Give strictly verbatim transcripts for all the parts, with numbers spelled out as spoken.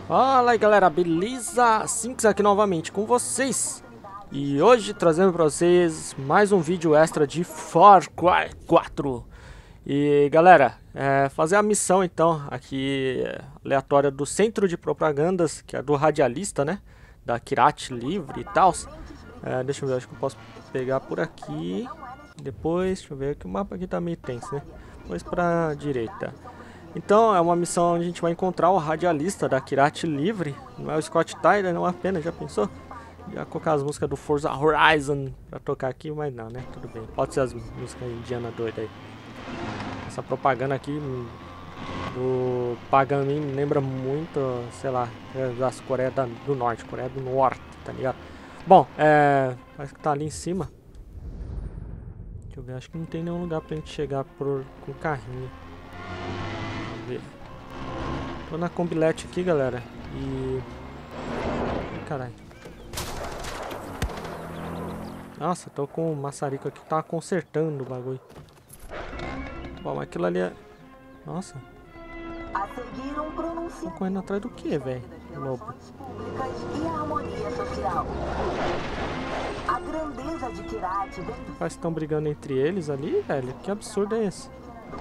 Fala aí galera, beleza? Sinks aqui novamente com vocês. E hoje trazendo pra vocês mais um vídeo extra de Far Cry quatro. E galera, é, fazer a missão então aqui aleatória do Centro de Propagandas, que é do radialista, né? Da Kyrat Livre e tal. É, deixa eu ver, acho que eu posso pegar por aqui. Depois, deixa eu ver, que o mapa aqui tá meio tenso, né? Depois pra direita. Então é uma missão onde a gente vai encontrar o radialista da Kyrat Livre. Não é o Scott Tyler, não é apenas, já pensou? Já colocar as músicas do Forza Horizon pra tocar aqui, mas não, né? Tudo bem. Pode ser as músicas indiana doida aí. Essa propaganda aqui do Pagamin me lembra muito, sei lá, das Coreia do Norte, Coreia do Norte, tá ligado? Bom, é... parece que tá ali em cima. Deixa eu ver, acho que não tem nenhum lugar pra gente chegar por, com o carrinho. Ver. Tô na Combilete aqui, galera. E... caralho. Nossa, tô com o maçarico aqui que tava consertando o bagulho. Bom, mas aquilo ali é... Nossa. Tô correndo atrás do que, velho? Lobo. Parece que estão brigando entre eles ali, velho. Que absurdo é esse?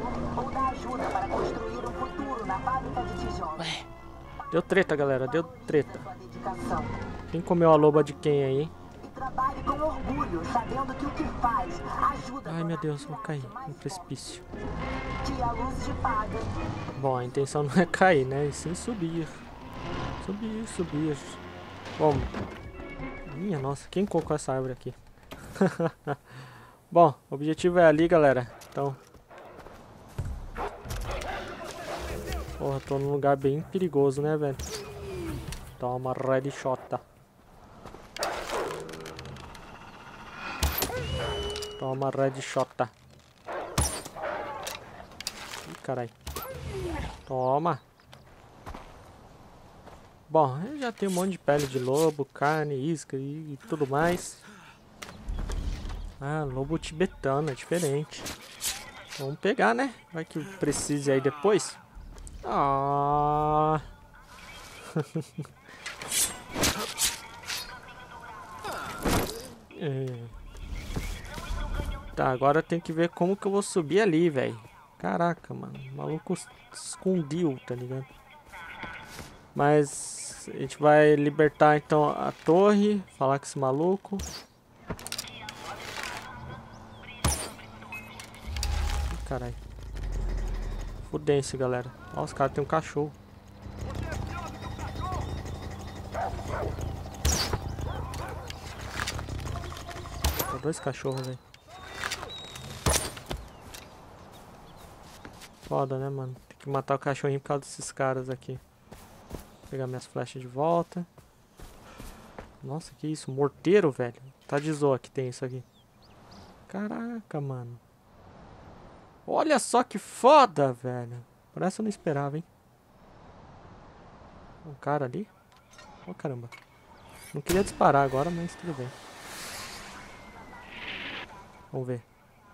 Ué. Deu treta, galera. Deu treta. Quem comeu a loba de quem aí, hein? Ai, meu Deus, vou cair no precipício. Bom, a intenção não é cair, né? E sim subir. Subir, subir. Bom. Minha nossa, quem colocou essa árvore aqui? Bom, o objetivo é ali, galera. Então... porra, tô num lugar bem perigoso, né, velho? Toma, red shot. Toma, red shot. Ih, carai. Toma. Bom, eu já tenho um monte de pele de lobo, carne, isca e, e tudo mais. Ah, lobo tibetano, é diferente. Vamos pegar, né? Vai que precise aí depois. Ah. É. Tá, agora tem que ver como que eu vou subir ali, velho. Caraca, mano. O maluco escondiu, tá ligado? Mas a gente vai libertar então a torre. Falar com esse maluco. Ih, caralho. Fudência, galera. Ó, os caras tem um cachorro. Tem dois cachorros, velho. Foda, né, mano? Tem que matar o cachorrinho por causa desses caras aqui. Vou pegar minhas flechas de volta. Nossa, que isso? Morteiro, velho? Tá de zoa que tem isso aqui. Caraca, mano. Olha só que foda, velho. Parece que eu não esperava, hein? Um cara ali. Oh, caramba. Não queria disparar agora, mas tudo bem. Vamos ver.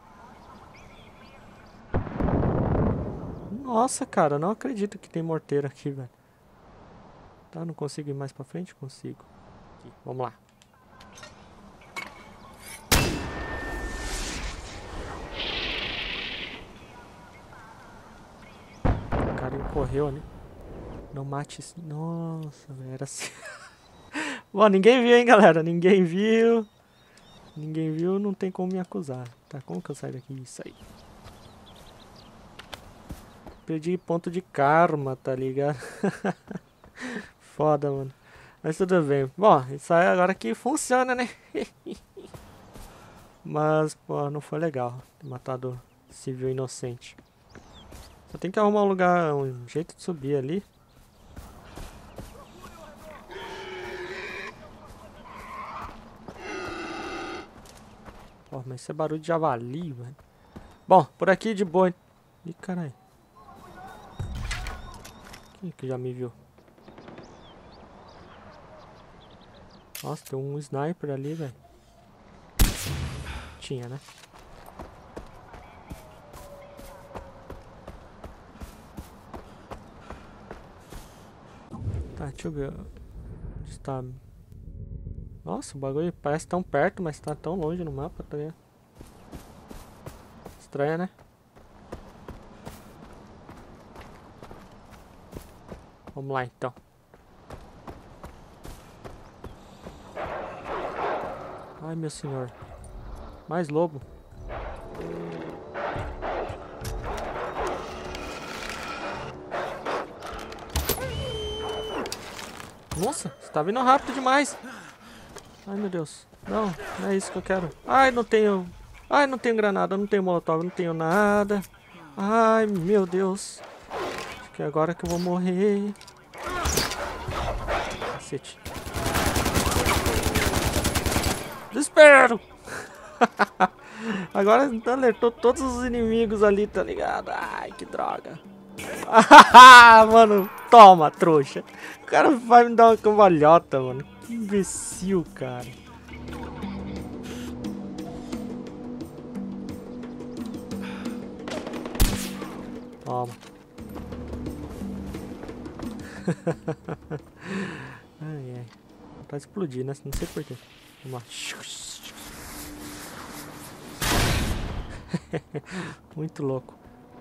Nossa, cara, não acredito que tem morteiro aqui, velho. Tá, não consigo ir mais pra frente? Consigo. Aqui, vamos lá. O cara correu ali. Não mate... nossa, velho, era assim... Bom, ninguém viu, hein, galera? Ninguém viu. Ninguém viu, não tem como me acusar. Tá, como que eu saio daqui? Isso aí. Perdi ponto de karma, tá ligado? Foda, mano. Mas tudo bem. Bom, isso aí agora que funciona, né? Mas, pô, não foi legal ter matado civil inocente. Só tem que arrumar um lugar, um jeito de subir ali. Pô, mas isso é barulho de javali, mano. Bom, por aqui de boa. Ih, caralho. Quem que já me viu? Nossa, tem um sniper ali, velho. Tinha, né? Tá, deixa eu ver. Onde está? Nossa, o bagulho parece tão perto, mas tá tão longe no mapa, tá ligado? Estranho, né? Vamos lá então. Ai, meu senhor. Mais lobo. Nossa, você tá vindo rápido demais. Ai, meu Deus. Não, não é isso que eu quero. Ai, não tenho... Ai, não tenho granada, não tenho molotov, não tenho nada. Ai, meu Deus. Acho que é agora que eu vou morrer. Cacete. Desespero! Agora alertou todos os inimigos ali, tá ligado? Ai, que droga. Mano, toma, trouxa. O cara vai me dar uma cambalhota, mano. Que imbecil, cara. Toma. Ai, ai. Tá explodir, né? Não sei porquê. Vamos lá. Muito louco.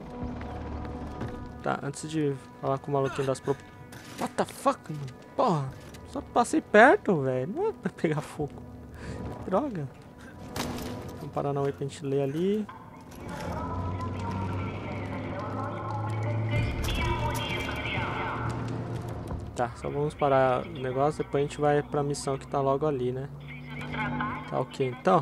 Tá, antes de falar com o maluquinho das pro... What the fuck, mano? Porra, só passei perto, velho. Não é pra pegar fogo. Droga. Vamos parar na web pra gente ler ali. Tá, só vamos parar o negócio, depois a gente vai pra missão que tá logo ali, né? Tá ok, então.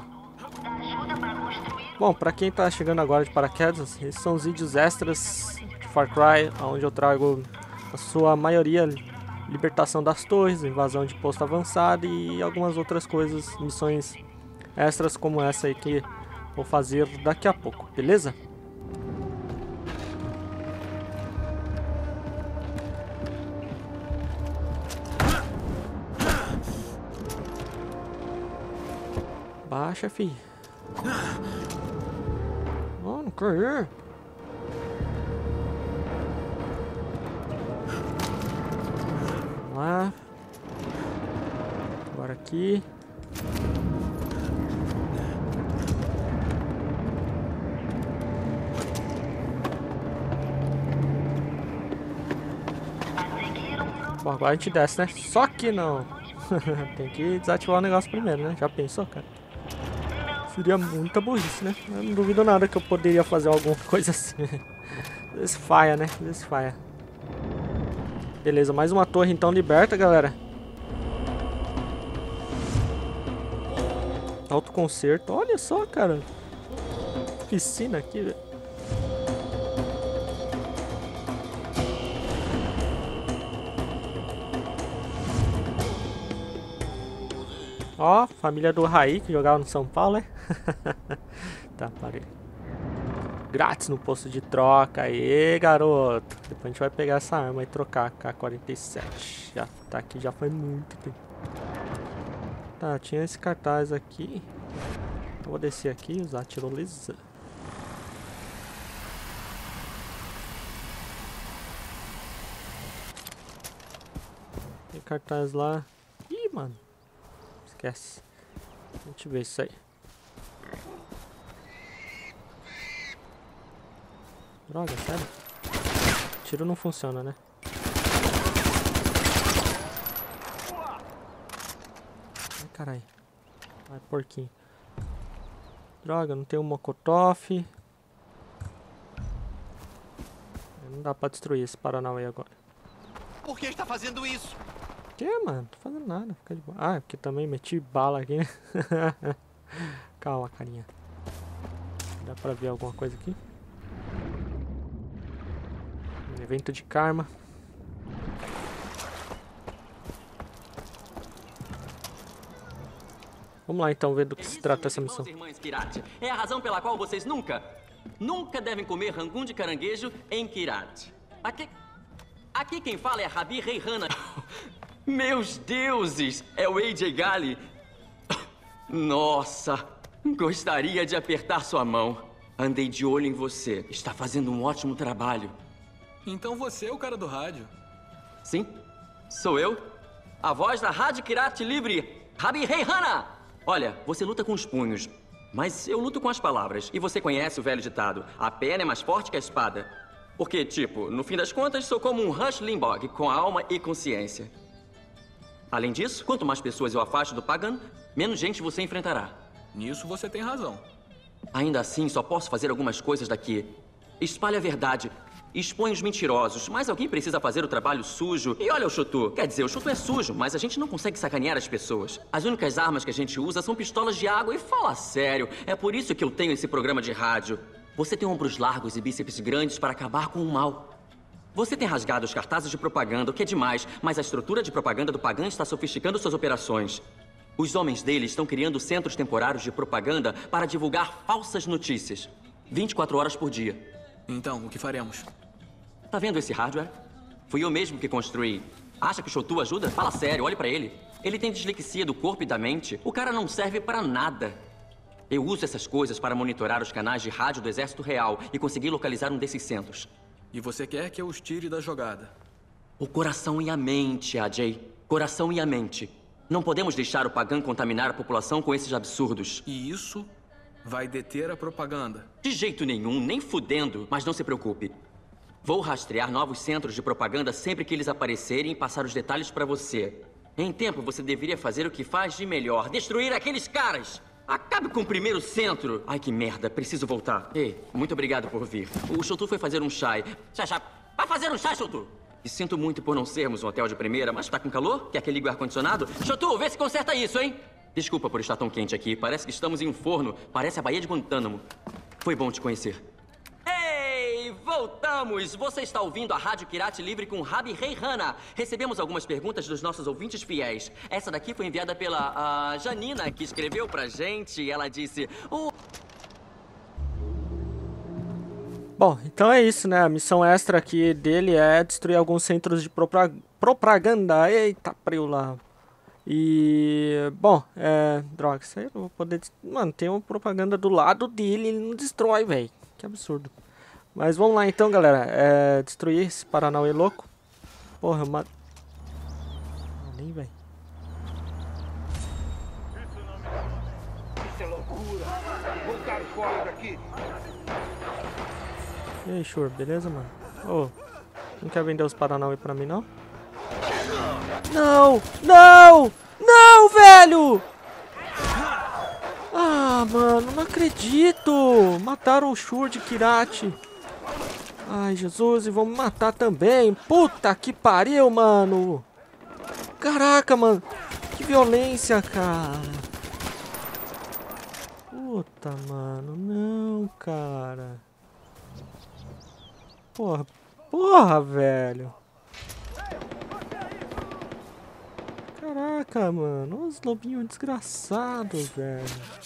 Bom, pra quem tá chegando agora de paraquedas, esses são os vídeos extras de Far Cry, onde eu trago a sua maioria libertação das torres, invasão de posto avançado e algumas outras coisas, missões extras como essa aí que vou fazer daqui a pouco, beleza? Baixa, fi. Oh, não cair. Vamos lá. Agora aqui. Bom, agora a gente desce, né? Só que não. Tem que desativar o negócio primeiro, né? Já pensou, cara? Seria muita burrice, né? Eu não duvido nada que eu poderia fazer alguma coisa assim. Desfaia, né? Desfaia. Beleza, mais uma torre então liberta, galera. Autoconcerto. Olha só, cara. Piscina aqui, velho. Ó, família do Raí, que jogava no São Paulo, né? Tá, parei. Grátis no posto de troca. Aê, garoto. Depois a gente vai pegar essa arma e trocar. K quarenta e sete. Já tá aqui, já foi muito tempo. Tá, tinha esse cartaz aqui. Eu vou descer aqui e usar a tirolesa. Tem cartaz lá. Ih, mano. Esquece. A gente vê isso aí. Droga, sério? Tiro não funciona, né? Ai, caralho. Vai, porquinho. Droga, não tem um Mokotof. Não dá pra destruir esse Paranauê agora. Por que está fazendo isso? Que, mano? Não tô fazendo nada. Fica de boa. Ah, porque também meti bala aqui, né? Calma, carinha. Dá pra ver alguma coisa aqui? Evento de karma. Vamos lá então ver do que se trata essa missão. Irmãs Kirat, é a razão pela qual vocês nunca, nunca devem comer rangoon de caranguejo em Kirat. Aqui, aqui quem fala é Rabi Reihana. Meus deuses, é o A J Gali. Nossa, gostaria de apertar sua mão. Andei de olho em você. Está fazendo um ótimo trabalho. Então você é o cara do rádio. Sim, Sou eu, a voz da Rádio Kirat Livre, Rabi Reihana. Olha, você luta com os punhos, mas eu luto com as palavras. E você conhece o velho ditado, a pena é mais forte que a espada. Porque, tipo, no fim das contas, sou como um Rush Limbaugh, com alma e consciência. Além disso, quanto mais pessoas eu afasto do Pagan, menos gente você enfrentará. Nisso você tem razão. Ainda assim, só posso fazer algumas coisas daqui. Espalhe a verdade, expõe os mentirosos, mas alguém precisa fazer o trabalho sujo. E olha o Chotu. Quer dizer, o Chotu é sujo, mas a gente não consegue sacanear as pessoas. As únicas armas que a gente usa são pistolas de água. E fala sério, é por isso que eu tenho esse programa de rádio. Você tem ombros largos e bíceps grandes para acabar com o mal. Você tem rasgado os cartazes de propaganda, o que é demais, mas a estrutura de propaganda do Pagan está sofisticando suas operações. Os homens dele estão criando centros temporários de propaganda para divulgar falsas notícias. vinte e quatro horas por dia. Então, o que faremos? Tá vendo esse hardware? Fui eu mesmo que construí. Acha que o Chotu ajuda? Fala sério, olhe pra ele. Ele tem dislexia do corpo e da mente. O cara não serve pra nada. Eu uso essas coisas para monitorar os canais de rádio do Exército Real e conseguir localizar um desses centros. E você quer que eu os tire da jogada? O coração e a mente, A J. Coração e a mente. Não podemos deixar o Pagan contaminar a população com esses absurdos. E isso vai deter a propaganda? De jeito nenhum, nem fudendo. Mas não se preocupe. Vou rastrear novos centros de propaganda sempre que eles aparecerem e passar os detalhes para você. Em tempo, você deveria fazer o que faz de melhor. Destruir aqueles caras! Acabe com o primeiro centro! Ai, que merda. Preciso voltar. Ei, muito obrigado por vir. O Chotu foi fazer um chai. Chá, chá. Vai fazer um chai, Chotu! E sinto muito por não sermos um hotel de primeira, mas tá com calor? Quer que ligue o ar-condicionado? Chotu, vê se conserta isso, hein? Desculpa por estar tão quente aqui. Parece que estamos em um forno. Parece a Baía de Guantánamo. Foi bom te conhecer. Ei, voltamos! Você está ouvindo a Rádio Kirat Livre com Rabi Reihana. Recebemos algumas perguntas dos nossos ouvintes fiéis. Essa daqui foi enviada pela a Janina, que escreveu pra gente. Ela disse... Oh... Bom, então é isso, né? A missão extra aqui dele é destruir alguns centros de propra- propaganda. Eita, preu lá. E... Bom, é... Droga, isso aí eu não vou poder... Mano, tem uma propaganda do lado dele, ele não destrói, velho. Que absurdo. Mas vamos lá então, galera. É... Destruir esse Paranauê louco. Porra, eu mato... Nem, velho. Isso é loucura! Vou dar fora daqui! E aí, Shur, beleza, mano? Ô, não quer vender os Paranauê pra mim, não? Não! Não! Não, velho! Ah, mano, não acredito! Mataram o Shur de Kirat. Ai, Jesus, e vão me matar também. Puta que pariu, mano! Caraca, mano! Que violência, cara! Puta, mano, não, cara! Porra, porra, velho. Caraca, mano. Os lobinhos desgraçados, velho.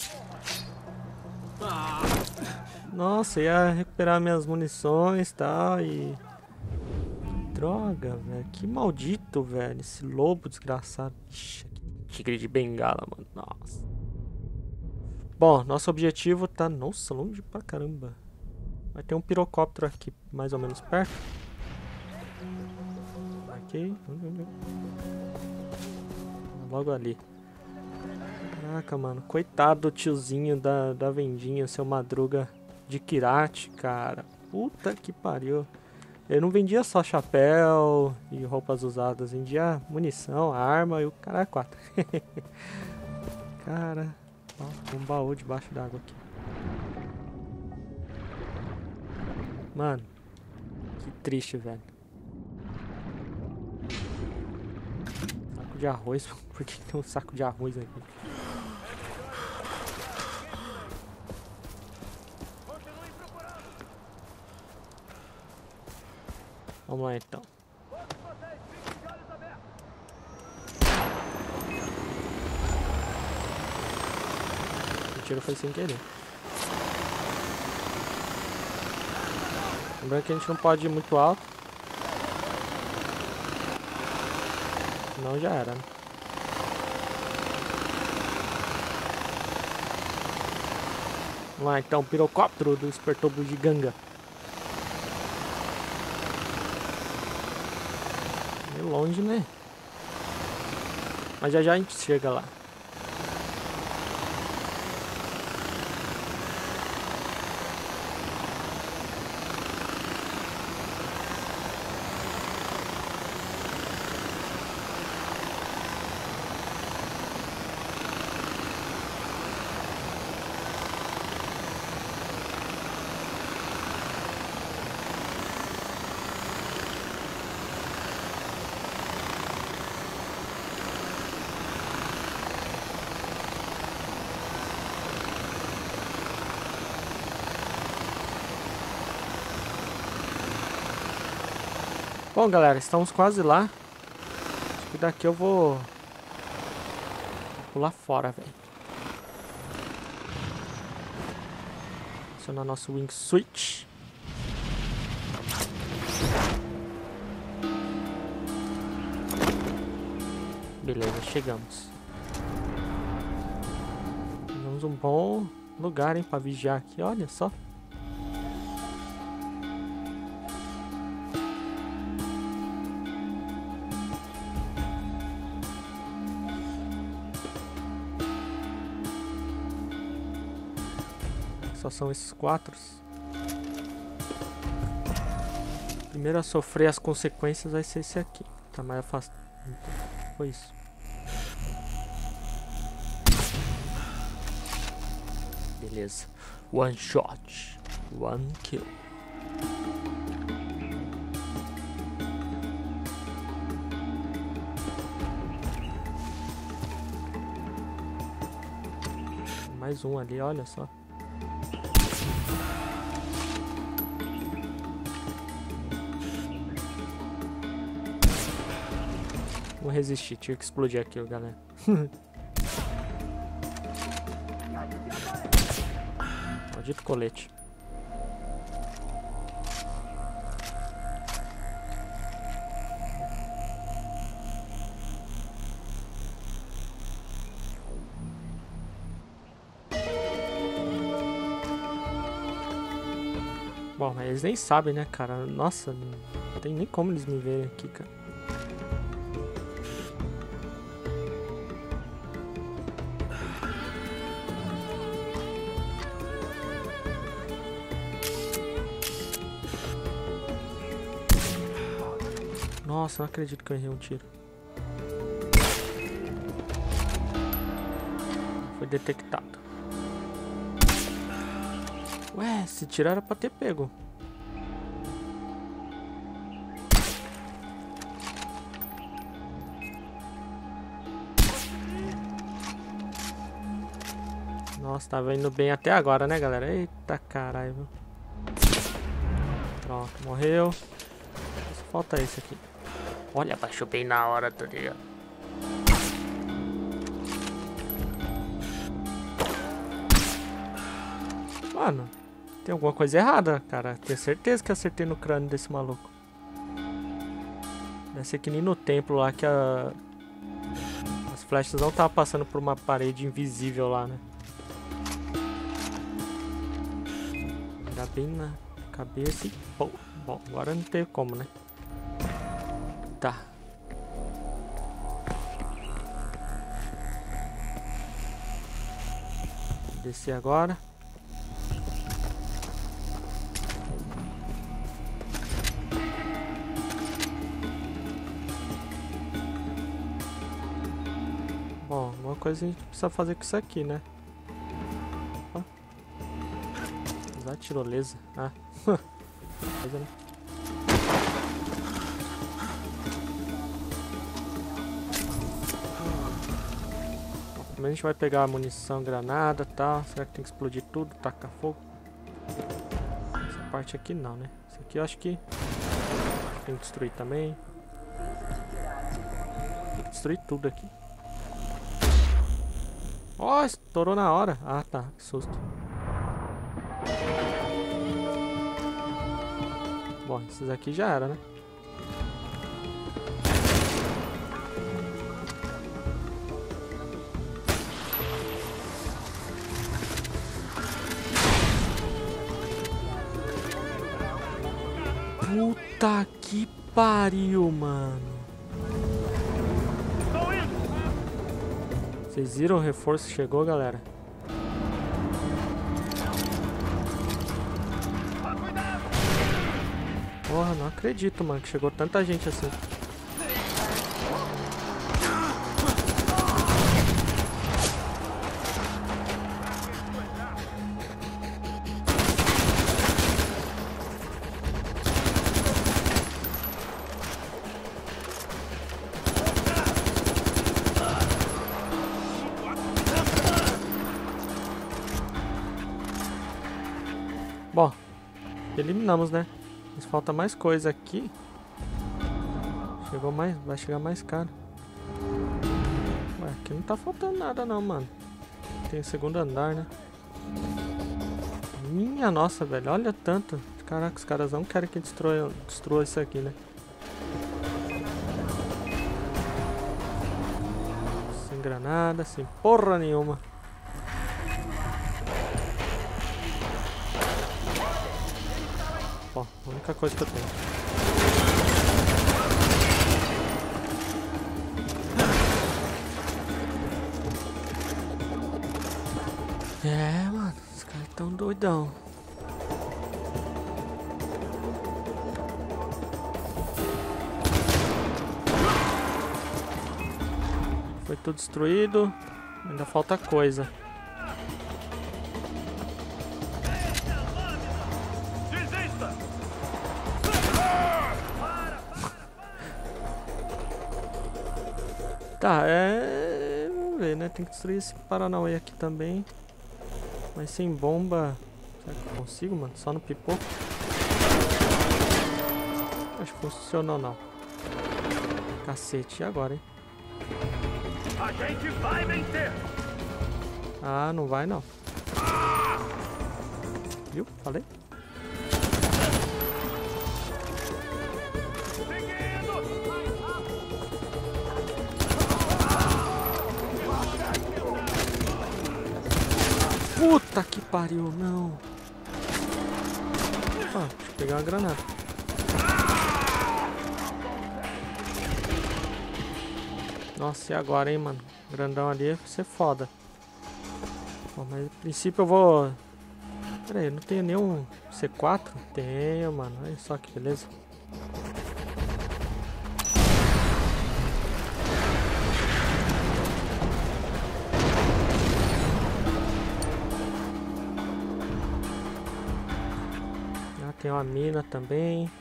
Nossa, ia recuperar minhas munições e tal, e... Droga, velho. Que maldito, velho. Esse lobo desgraçado. Ixi, tigre de bengala, mano. Nossa. Bom, nosso objetivo tá... Nossa, longe pra caramba. Vai ter um pirocóptero aqui, mais ou menos perto. Ok. Logo ali. Caraca, mano. Coitado do tiozinho da, da vendinha, seu Madruga de Kirat, cara. Puta que pariu. Ele não vendia só chapéu e roupas usadas. Vendia munição, arma e o cara quatro. Cara. Ó, um baú debaixo d'água aqui. Mano, que triste, velho. Saco de arroz. Por que tem um saco de arroz aqui? Vamos lá então. O tiro foi sem querer. Lembrando que a gente não pode ir muito alto. Senão já era, né? Vamos lá então, pirocóptero do Espertou Bugiganga. Meio longe, né? Mas já já a gente chega lá. Bom, galera, estamos quase lá. Acho que daqui eu vou pular fora, velho. Acionar nosso wing switch. Beleza, chegamos. Temos um bom lugar, hein, para vigiar aqui, olha só. Só são esses quatro. Primeiro a sofrer as consequências vai ser esse aqui. Tá mais afastado. Foi isso. Beleza. One shot. One kill. Mais um ali, olha só. Não resisti, tinha que explodir aquilo, galera. Maldito colete. Bom, mas eles nem sabem, né, cara? Nossa, não tem nem como eles me verem aqui, cara. Nossa, não acredito que eu errei um tiro. Foi detectado. Ué, se tirar era pra ter pego. Nossa, tava indo bem até agora, né, galera? Eita caralho. Pronto, morreu. Só falta esse aqui. Olha, baixou bem na hora, tá ligado? Mano, tem alguma coisa errada, cara. Tenho certeza que acertei no crânio desse maluco. Deve ser que nem no templo lá que a... as flechas não estavam passando por uma parede invisível lá, né? Dá bem na cabeça e... Bom, bom, agora não teve como, né? Tá. Descer agora. Bom, uma coisa a gente precisa fazer com isso aqui, né? Opa. Usar tirolesa. Ah, coisa, né? Mas a gente vai pegar a munição, granada e tal. Será que tem que explodir tudo? Tacar fogo? Essa parte aqui não, né? Essa aqui eu acho que tem que destruir também. Tem que destruir tudo aqui. Ó, oh, estourou na hora. Ah, tá. Que susto. Bom, esses aqui já era, né? Puta que pariu, mano. Vocês viram o reforço que chegou, galera? Porra, não acredito, mano, que chegou tanta gente assim. Bom, eliminamos, né? Mas falta mais coisa aqui. Chegou mais, vai chegar mais caro. Ué, aqui não tá faltando nada não, mano. Tem o segundo andar, né? Minha nossa, velho, olha tanto. Caraca, os caras não querem que destrua, destrua isso aqui, né? Sem granada, sem porra nenhuma. Ó, a única coisa que eu tenho. É, mano, os caras tão doidão. Foi tudo destruído. Ainda falta coisa. Tá, é... Vamos ver, né? Tem que destruir esse Paranauê aqui também. Mas sem bomba... Será que eu consigo, mano? Só no pipoco? Acho que funcionou, não. Cacete, e agora, hein? A gente vai vencer! Ah, não vai, não. Viu? Falei? Puta que pariu, não. Ah, deixa eu pegar uma granada. Nossa, e agora, hein, mano? Grandão ali vai ser foda. Bom, mas a princípio eu vou... Pera aí, eu não tenho nenhum C quatro? Tenho, mano. Olha só que beleza. Tem uma mina também.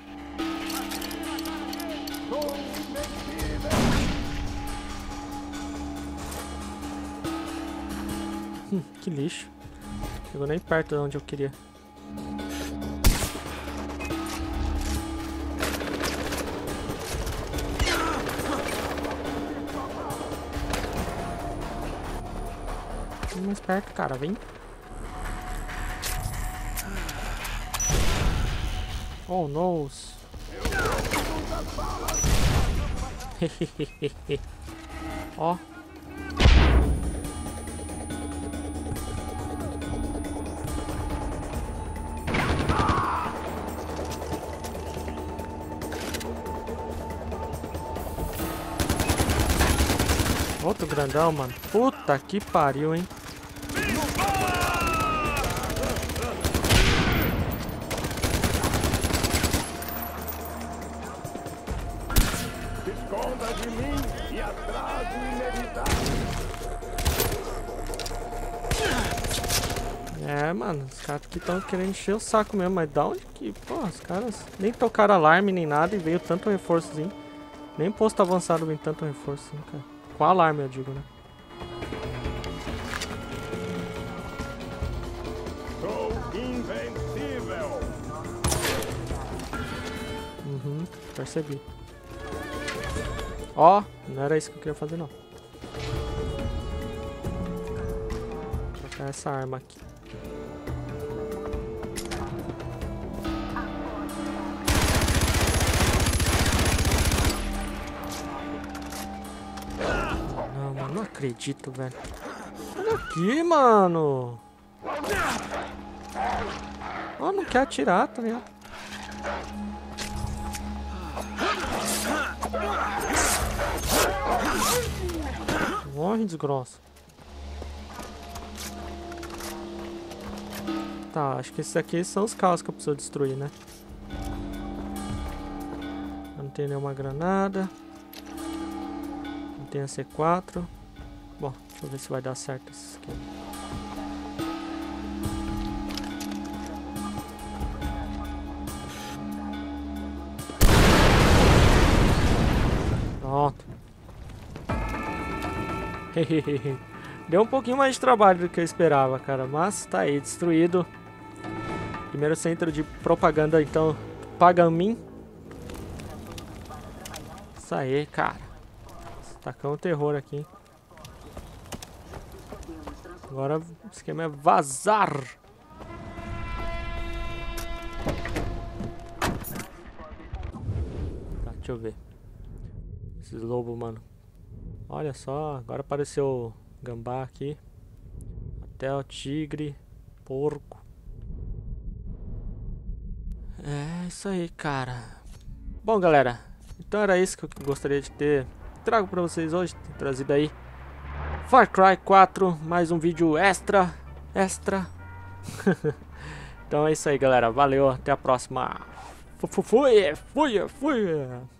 Hum, que lixo. Chegou nem perto de onde eu queria. Vem mais perto, cara. Vem. Oh, no. Ó. Outro grandão, mano. Puta que pariu, hein? Esconda de mim e atraso inevitável. É, mano, os caras aqui estão querendo encher o saco mesmo, mas da onde que... Pô, os caras nem tocaram alarme nem nada e veio tanto reforçozinho. Nem posto avançado vem tanto reforço, assim, cara. Com alarme, eu digo, né? Sou invencível. Uhum, percebi. Ó, não era isso que eu queria fazer, não. Vou trocar essa arma aqui. Não, mano, não acredito, velho. Olha aqui, mano. Ó, não quer atirar, tá ligado? Morre, desgrossa. Tá, acho que esses aqui são os carros que eu preciso destruir, né? Não tem nenhuma granada. Não tem a C quatro. Bom, deixa eu ver se vai dar certo esse aqui. Pronto. Deu um pouquinho mais de trabalho do que eu esperava, cara. Mas tá aí, destruído. Primeiro centro de propaganda, então, Pagamin. Isso aí, cara. Tacão o terror aqui. Agora o esquema é vazar. Tá, deixa eu ver. Esses lobos, mano. Olha só, agora apareceu o gambá aqui. Até o tigre, porco. É isso aí, cara. Bom, galera, então era isso que eu gostaria de ter trago pra vocês hoje. Ter trazido aí Far Cry quatro, mais um vídeo extra. Extra. Então é isso aí, galera. Valeu, até a próxima. Fui, fui, fui.